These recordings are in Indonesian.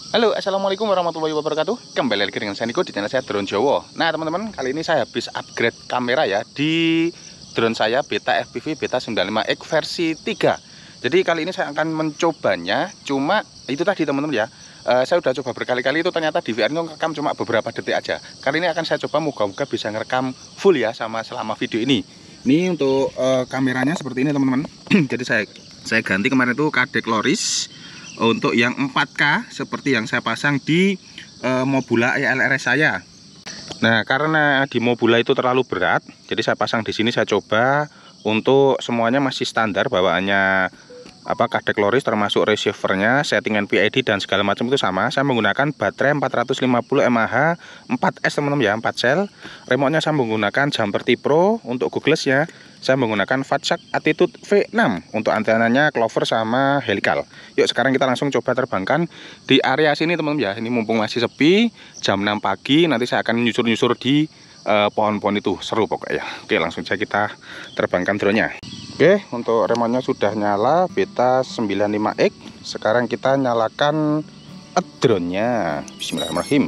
Halo, assalamualaikum warahmatullahi wabarakatuh. Kembali lagi dengan saya Niko di channel saya Drone Jowo. Nah teman-teman, kali ini saya habis upgrade kamera ya di drone saya Beta FPV Beta 95X versi 3. Jadi kali ini saya akan mencobanya. Cuma itu tadi teman-teman ya, saya udah coba berkali-kali, itu ternyata di VR itu ngerekam cuma beberapa detik aja. Kali ini akan saya coba, moga-moga bisa ngerekam full ya sama selama video ini. Ini untuk kameranya seperti ini teman-teman. Jadi saya ganti kemarin itu Kadek Loris untuk yang 4K seperti yang saya pasang di Mobula ELRS saya. Nah, karena di Mobula itu terlalu berat, jadi saya pasang di sini. Saya coba untuk semuanya masih standar bawaannya Kadek Loris, termasuk receivernya, settingan PID dan segala macam itu sama. Saya menggunakan baterai 450 mAh 4S teman-teman ya, 4 sel. Remote-nya saya menggunakan Jumper T Pro. Untuk googless-nya saya menggunakan Fatshark Attitude V6. Untuk antenanya Clover sama helical. Yuk sekarang kita langsung coba terbangkan di area sini teman-teman ya. Ini mumpung masih sepi, jam 6 pagi, nanti saya akan nyusur-nyusur di pohon-pohon itu. Seru pokoknya. Oke, langsung saja kita terbangkan drone-nya. Oke, untuk remote-nya sudah nyala, Beta 95X. Sekarang kita nyalakan drone-nya. Bismillahirrahmanirrahim.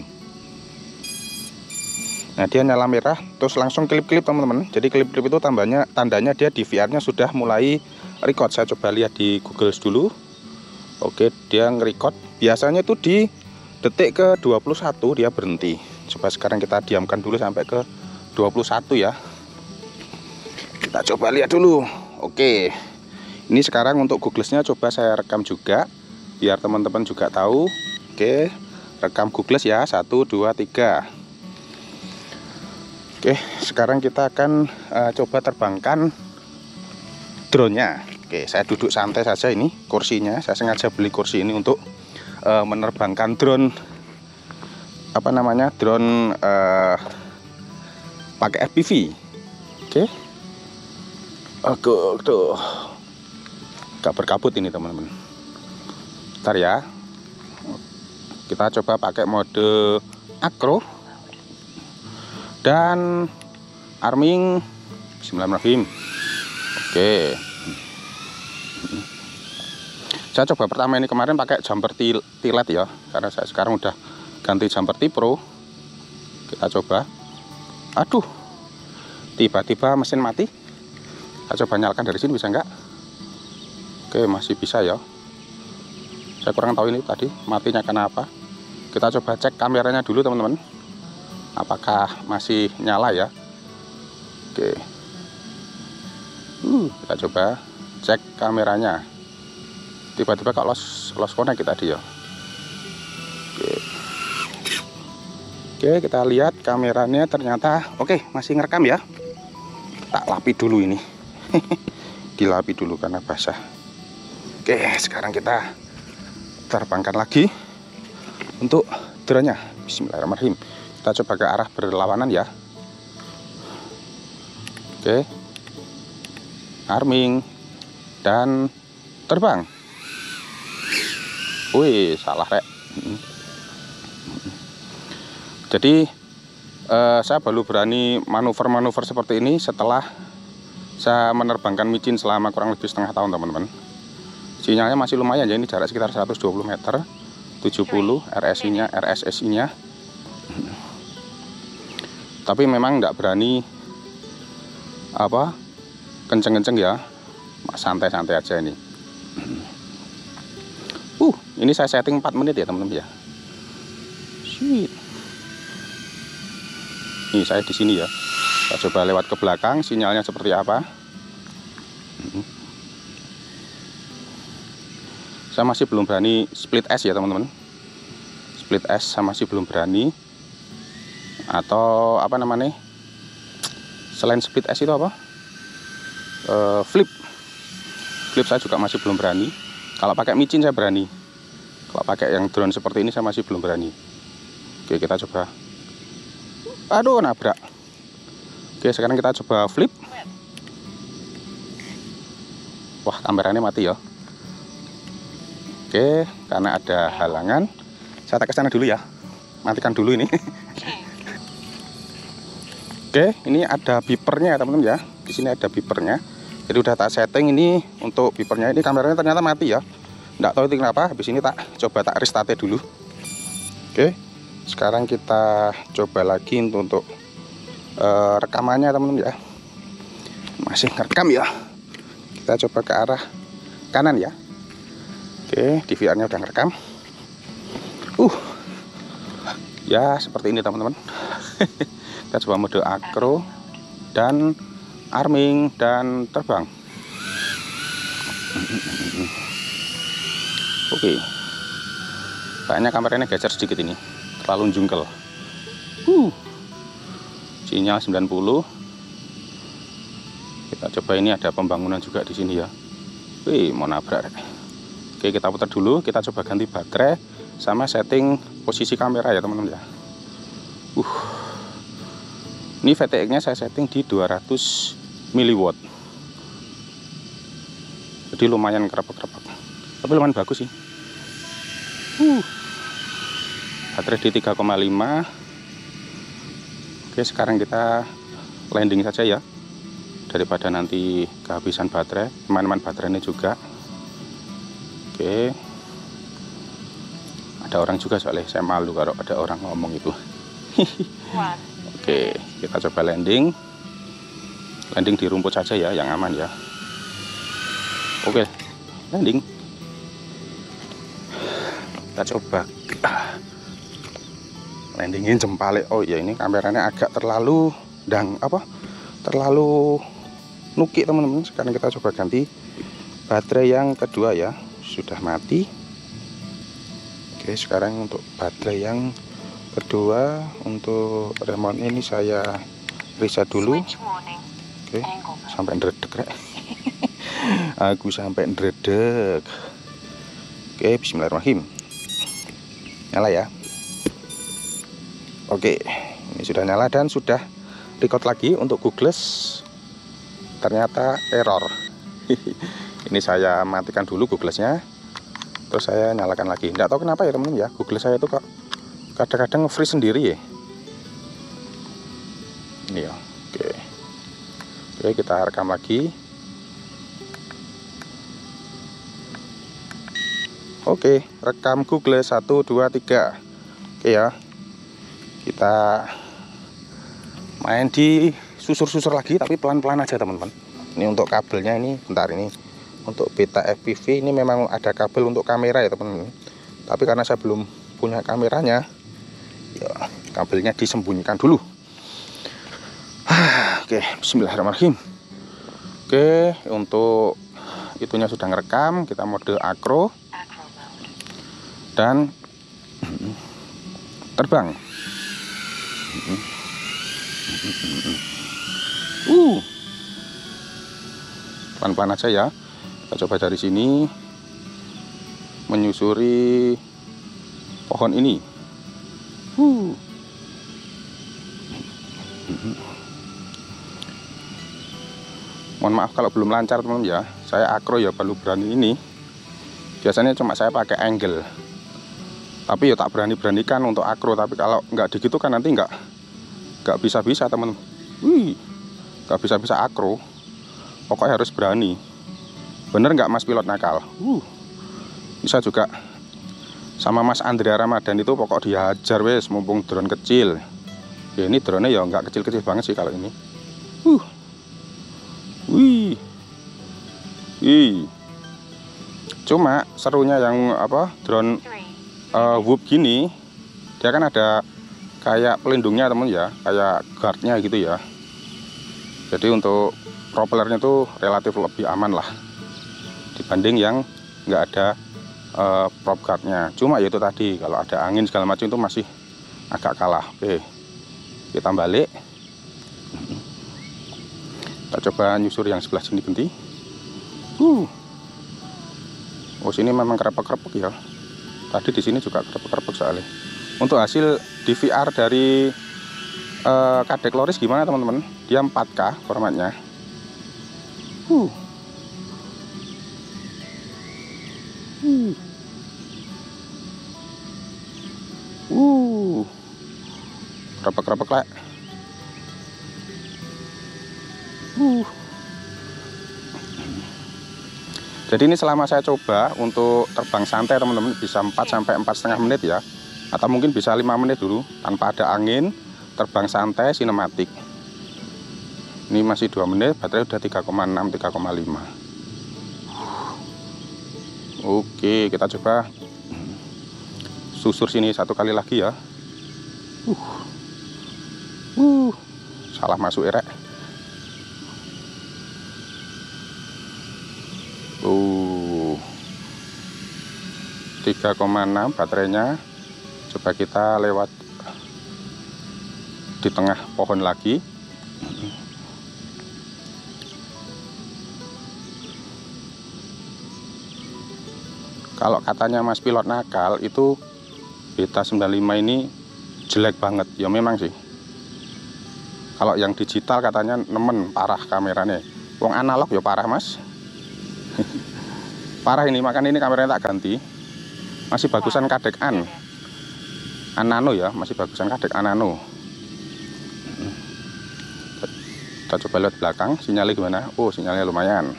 Nah, dia nyala merah, terus langsung klip-klip teman-teman. Jadi klip-klip itu tandanya dia di VR-nya sudah mulai record. Saya coba lihat di Google dulu. Oke, dia nge-record. Biasanya itu di detik ke 21 dia berhenti. Coba sekarang kita diamkan dulu sampai ke 21 ya. Kita coba lihat dulu. Oke, ini sekarang untuk googless-nya coba saya rekam juga, biar teman-teman juga tahu. Oke, rekam googless ya, 1, 2, 3. Oke, sekarang kita akan coba terbangkan drone-nya. Oke, saya duduk santai saja ini, kursinya. Saya sengaja beli kursi ini untuk menerbangkan drone, drone pakai FPV. Oke. Tuh, gak berkabut ini teman-teman. Bentar ya, kita coba pakai mode acro dan arming. Bismillahirrahmanirrahim. Oke, saya coba pertama ini kemarin pakai Jumper T-LED ya, karena saya sekarang udah ganti Jumper T Pro. Kita coba. Aduh, tiba-tiba mesin mati. Saya coba nyalakan dari sini, bisa enggak? Oke, masih bisa ya. Saya kurang tahu ini tadi matinya kenapa. Kita coba cek kameranya dulu teman-teman, apakah masih nyala ya. Oke, kita coba cek kameranya. Tiba-tiba kok lost connect tadi ya. Oke, kita lihat kameranya ternyata oke, masih ngerekam ya. Tak lapi dulu ini. Dilapi dulu karena basah. Oke, sekarang kita terbangkan lagi untuk drone-nya. Bismillahirrahmanirrahim. Kita coba ke arah berlawanan ya. Oke, arming dan terbang. Wih, salah rek. Jadi saya baru berani manuver-manuver seperti ini setelah saya menerbangkan micin selama kurang lebih setengah tahun teman-teman. Sinyalnya masih lumayan ya, ini jarak sekitar 120 meter, 70 RSSI-nya. Tapi memang nggak berani kenceng-kenceng ya, santai-santai aja ini. Ini saya setting 4 menit ya teman-teman ya. Ini saya di sini ya. Kita coba lewat ke belakang, sinyalnya seperti apa. Saya masih belum berani split S ya teman-teman. Split S saya masih belum berani. Atau selain split S itu flip. Flip saya juga masih belum berani. Kalau pakai micin saya berani. Kalau pakai yang drone seperti ini saya masih belum berani. Oke, kita coba. Aduh, nabrak. Oke, sekarang kita coba flip. Wah, kameranya mati ya. Oke, karena ada halangan, saya tak ke sana dulu ya. Matikan dulu ini. Oke, ini ada beepernya ya teman-teman ya. Di sini ada beepernya. Jadi udah tak setting ini untuk beepernya. Ini kameranya ternyata mati ya. Nggak tahu itu kenapa. Habis ini coba tak restart dulu. Oke, sekarang kita coba lagi untuk rekamannya teman-teman ya. Masih ngerekam ya. Kita coba ke arah kanan ya. Oke, DVR-nya udah ngerekam. Ya seperti ini teman-teman. Kita coba mode akro dan arming dan terbang. Oke. Kayaknya kameranya geser sedikit ini. Terlalu jungkel. Sinyal 90. Kita coba, ini ada pembangunan juga di sini ya. Wih, mau nabrak. Oke, kita putar dulu. Kita coba ganti baterai sama setting posisi kamera ya teman-teman ya. Ini VTX-nya saya setting di 200 mW. Jadi lumayan kerapek-kerapek. Tapi lumayan bagus sih. Baterai di 3,5. Oke, sekarang kita landing saja ya. Daripada nanti kehabisan baterai, teman-teman baterainya juga. Oke. Ada orang juga soalnya, saya malu kalau ada orang ngomong itu. Oke, kita coba landing. Landing di rumput saja ya, yang aman ya. Oke, landing. Kita coba landingin jempale. Oh ya, ini kameranya agak terlalu terlalu nukik teman-teman. Sekarang kita coba ganti baterai yang kedua ya. Sudah mati. Oke, sekarang untuk baterai yang kedua, untuk remote ini saya reset dulu. Oke, sampai ndredeg rek. Aku sampai ndredeg. Oke, bismillahirrahmanirrahim. Nyala ya. Oke, ini sudah nyala dan sudah record lagi untuk Googless. Ternyata error. Ini saya matikan dulu Googless-nya. Terus saya nyalakan lagi. Nggak tahu kenapa ya teman-teman ya, Google saya itu kok kadang-kadang nge-freeze sendiri ya. Ini ya. Oke, kita rekam lagi. Oke, rekam Google 1 2 3. Oke ya. Kita main di susur-susur lagi tapi pelan-pelan aja teman-teman. Ini untuk kabelnya, ini bentar, ini untuk beta FPV ini memang ada kabel untuk kamera ya teman-teman. Tapi karena saya belum punya kameranya, ya kabelnya disembunyikan dulu. Oke, bismillahirrahmanirrahim. Oke, untuk itunya sudah ngerekam. Kita mode akro dan terbang. Pelan-pelan aja ya. Kita coba dari sini menyusuri pohon ini. Mohon maaf kalau belum lancar teman-teman ya. Saya akro ya, baru berani ini. Biasanya cuma saya pakai angle. Tapi ya tak berani-beranikan untuk akro. Tapi kalau nggak digitu kan nanti nggak bisa-bisa teman-teman. Nggak bisa-bisa akro. Pokoknya harus berani. Bener nggak Mas pilot nakal? Bisa juga sama Mas Andrea Ramadan itu, pokok dihajar wes, mumpung drone kecil. Ya ini drone ya nggak kecil-kecil banget sih kalau ini. Cuma serunya yang drone Whoop gini, dia kan ada kayak pelindungnya teman ya, kayak guardnya gitu ya. Jadi untuk propellernya tuh relatif lebih aman lah dibanding yang nggak ada prop guardnya. Cuma ya itu tadi, kalau ada angin segala macam itu masih agak kalah. Oke, kita balik. Kita coba nyusur yang sebelah sini Benti. Oh, sini memang kerepek-kerepek ya. Tadi di sini juga kerepek-kerepek soalnya. Untuk hasil DVR dari Kadek Loris gimana teman-teman? Dia 4K formatnya. Kerepek-kerepek lah. Jadi ini selama saya coba untuk terbang santai teman-teman, bisa 4 sampai 4,5 menit ya. atau mungkin bisa 5 menit dulu tanpa ada angin, terbang santai, sinematik. Ini masih 2 menit, baterai udah 3,6, 3,5. Oke, kita coba susur sini 1 kali lagi ya. Salah masuk erek. 3,6 baterainya. Coba kita lewat di tengah pohon lagi. Kalau katanya Mas pilot nakal itu Beta 95 ini jelek banget. Ya memang sih. Kalau yang digital katanya nemen parah kameranya. Wong analog ya parah Mas. Parah ini, makanya ini kameranya tak ganti. Masih bagusan Kadek Anano ya, masih bagusan Kadek Anano. Kita coba lihat belakang, sinyalnya gimana? Oh, sinyalnya lumayan.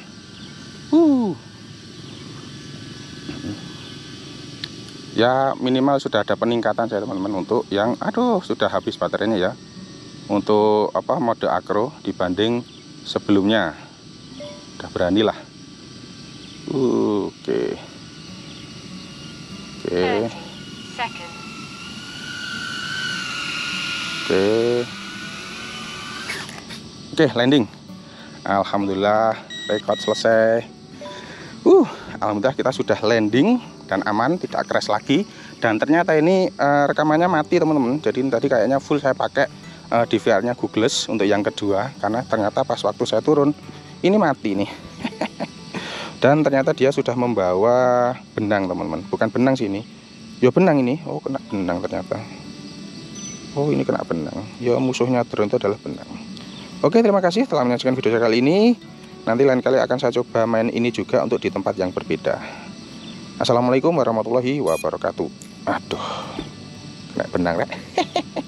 Ya minimal sudah ada peningkatan saya teman-teman untuk yang sudah habis baterainya ya. Untuk mode akro dibanding sebelumnya. Udah berani lah. Oke. Oke, landing. Alhamdulillah record selesai. Alhamdulillah kita sudah landing dan aman, tidak crash lagi. Dan ternyata ini rekamannya mati teman-teman. Jadi tadi kayaknya full saya pakai DVR-nya Googless untuk yang kedua, karena ternyata pas waktu saya turun ini mati nih. Dan ternyata dia sudah membawa benang teman-teman. Bukan benang sini. Ya benang ini. Oh, kena benang ternyata. Oh, ini kena benang. Ya musuhnya drone itu adalah benang. Oke, terima kasih telah menyaksikan video saya kali ini. Nanti lain kali akan saya coba main ini juga untuk di tempat yang berbeda. Assalamualaikum warahmatullahi wabarakatuh. Aduh, kena benang rek.